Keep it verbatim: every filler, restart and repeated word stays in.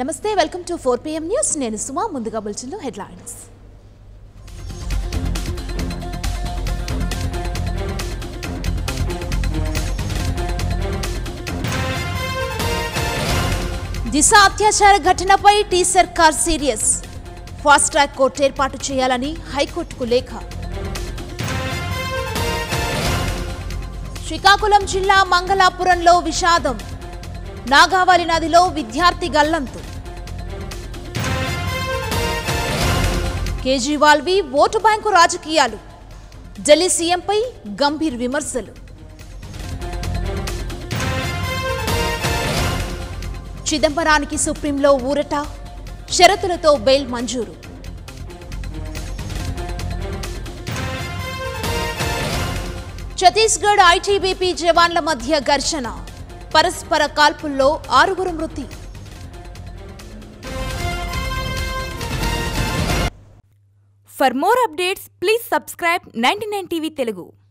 నమస్తే welcome to four P M news నేను సుమా ముందుగా బులెటిన్లో హెడ్లైన్స్ దిశ అత్యాచార ఘటనపై టీ సర్కార్ సీరియస్ ఫాస్ట్ ట్రాక్ కోర్టు ఏర్పాటు చేయాలని హైకోర్టుకు లేఖ శ్రీకాకుళం జిల్లా మంగళాపురంలో విషాదం నాగావళి నదిలో విద్యార్థి గల్లంతు కేజ్రీవాల్వి ఓటు బ్యాంకు రాజకీయాలు ఢిల్లీ సీఎంపై గంభీర్ విమర్శలు చిదంబరానికి సుప్రీంలో ఊరట షరతులతో బెయిల్ మంజూరు ఛత్తీస్గఢ్ ఐటీబీపీ జవాన్ల మధ్య ఘర్షణ పరస్పర కాల్పుల్లో ఆరుగురు మృతి For more updates, please subscribe ninety-nine T V Telugu.